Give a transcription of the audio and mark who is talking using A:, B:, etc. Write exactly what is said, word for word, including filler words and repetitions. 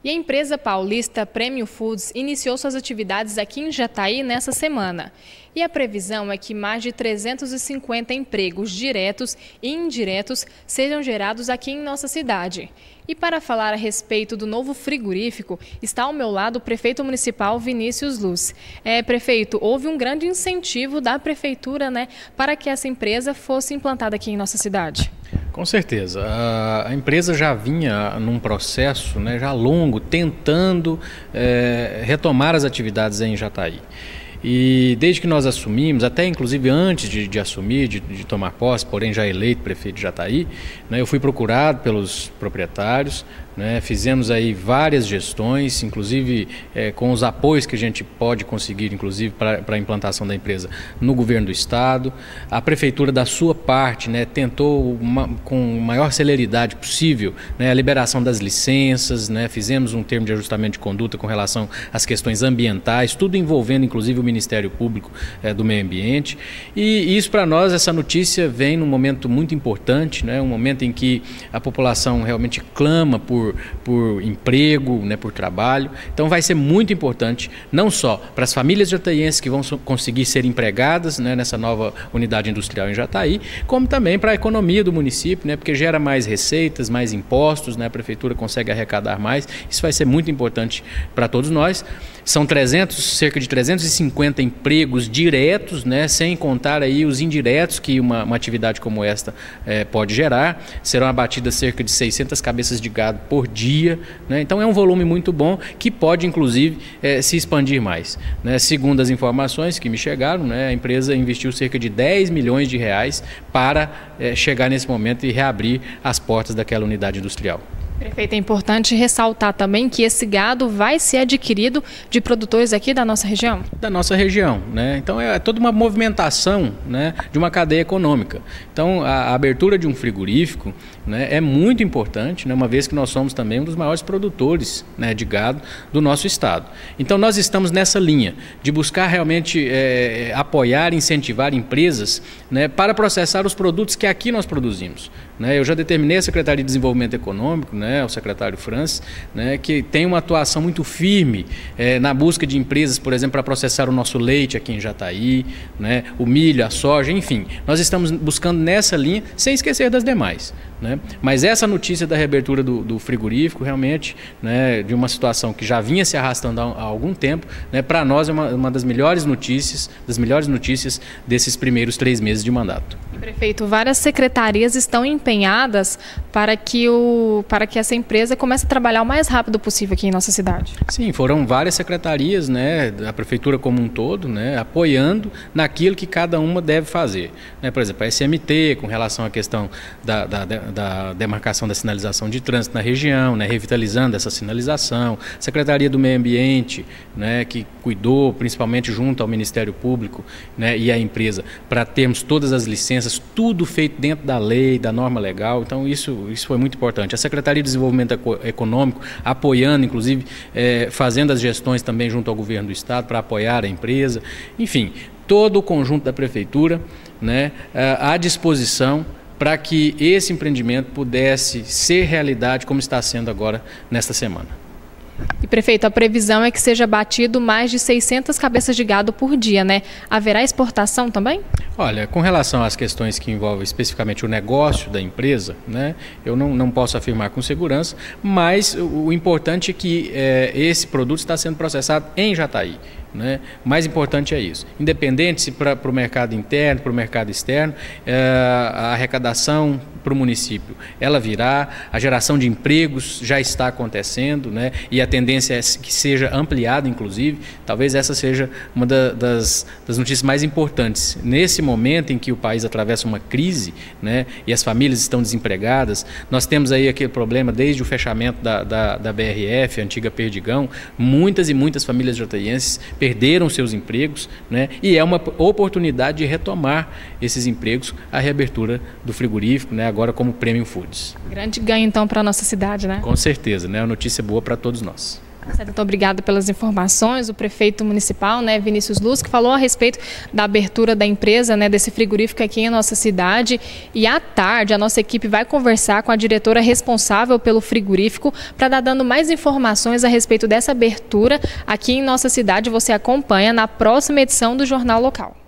A: E a empresa paulista Premium Foods iniciou suas atividades aqui em Jataí nessa semana. E a previsão é que mais de trezentos e cinquenta empregos diretos e indiretos sejam gerados aqui em nossa cidade. E para falar a respeito do novo frigorífico, está ao meu lado o prefeito municipal Vinícius Luz. É, prefeito, houve um grande incentivo da prefeitura, né, para que essa empresa fosse implantada aqui em nossa cidade.
B: Com certeza. A empresa já vinha num processo, né, já longo, tentando é, retomar as atividades em Jataí. E desde que nós assumimos, até inclusive antes de, de assumir, de, de tomar posse, porém já eleito prefeito de Jataí, né, eu fui procurado pelos proprietários, né, fizemos aí várias gestões, inclusive é, com os apoios que a gente pode conseguir, inclusive para a implantação da empresa no governo do estado. A prefeitura, da sua parte, né, tentou uma, com a maior celeridade possível, né, a liberação das licenças, né, fizemos um termo de ajustamento de conduta com relação às questões ambientais, tudo envolvendo inclusive o Ministério Público é, do Meio Ambiente. E isso para nós, essa notícia vem num momento muito importante, né, um momento em que a população realmente clama por por emprego, né, por trabalho. Então vai ser muito importante, não só para as famílias jataienses que vão conseguir ser empregadas, né, nessa nova unidade industrial em Jataí, como também para a economia do município, né, porque gera mais receitas, mais impostos, né, a prefeitura consegue arrecadar mais. Isso vai ser muito importante para todos nós. São trezentos, cerca de trezentos e cinquenta empregos diretos, né, sem contar aí os indiretos que uma, uma atividade como esta é, pode gerar. Serão abatidas cerca de seiscentas cabeças de gado por dia, né? Então é um volume muito bom que pode inclusive é, se expandir mais, né? Segundo as informações que me chegaram, né, a empresa investiu cerca de dez milhões de reais para é, chegar nesse momento e reabrir as portas daquela unidade industrial.
A: Prefeito, é importante ressaltar também que esse gado vai ser adquirido de produtores aqui da nossa região?
B: Da nossa região, né? Então é toda uma movimentação, né, de uma cadeia econômica. Então a, a abertura de um frigorífico, né, é muito importante, né, uma vez que nós somos também um dos maiores produtores, né, de gado do nosso estado. Então nós estamos nessa linha de buscar realmente é, apoiar, incentivar empresas, né, para processar os produtos que aqui nós produzimos. Né? Eu já determinei a Secretaria de Desenvolvimento Econômico, né, o secretário Francis, né, que tem uma atuação muito firme é, na busca de empresas, por exemplo, para processar o nosso leite aqui em Jataí, né, o milho, a soja, enfim. Nós estamos buscando nessa linha, sem esquecer das demais. Né? Mas essa notícia da reabertura do, do frigorífico, realmente, né, de uma situação que já vinha se arrastando há, há algum tempo, né, para nós é uma, uma das melhores notícias, das melhores notícias desses primeiros três meses de mandato.
A: Prefeito, várias secretarias estão empenhadas para que, o, para que essa empresa comece a trabalhar o mais rápido possível aqui em nossa cidade.
B: Sim, foram várias secretarias, né, da prefeitura como um todo, né, apoiando naquilo que cada uma deve fazer. Né, por exemplo, a S M T, com relação à questão da, da, da demarcação da sinalização de trânsito na região, né, revitalizando essa sinalização. Secretaria do Meio Ambiente, né, que cuidou principalmente junto ao Ministério Público, né, e à empresa, para termos todas as licenças, tudo feito dentro da lei, da norma legal. Então isso, isso foi muito importante. A Secretaria de Desenvolvimento Econômico apoiando, inclusive é, fazendo as gestões também junto ao governo do estado para apoiar a empresa. Enfim, todo o conjunto da prefeitura, né, à disposição para que esse empreendimento pudesse ser realidade como está sendo agora nesta semana.
A: E, prefeito, a previsão é que seja batido mais de seiscentas cabeças de gado por dia, né? Haverá exportação também?
B: Olha, com relação às questões que envolvem especificamente o negócio da empresa, né, eu não, não posso afirmar com segurança, mas o, o importante é que é, esse produto está sendo processado em Jataí. Né? O mais importante é isso. Independente se para o mercado interno, para o mercado externo, é, a arrecadação para o município, ela virá, a geração de empregos já está acontecendo, né? E a tendência é que seja ampliada, inclusive. Talvez essa seja uma da, das, das notícias mais importantes. Nesse momento em que o país atravessa uma crise, né, e as famílias estão desempregadas, nós temos aí aquele problema desde o fechamento da, da, da B R F, a antiga Perdigão, muitas e muitas famílias jataienses perderam seus empregos, né, e é uma oportunidade de retomar esses empregos, a reabertura do frigorífico, né, agora como Premium Foods.
A: Grande ganho então para a nossa cidade, né?
B: Com certeza, né, uma notícia boa para todos nós.
A: Muito obrigada pelas informações. O prefeito municipal, né, Vinícius Luz, que falou a respeito da abertura da empresa, né, desse frigorífico aqui em nossa cidade. E à tarde a nossa equipe vai conversar com a diretora responsável pelo frigorífico para dar dando mais informações a respeito dessa abertura aqui em nossa cidade. Você acompanha na próxima edição do Jornal Local.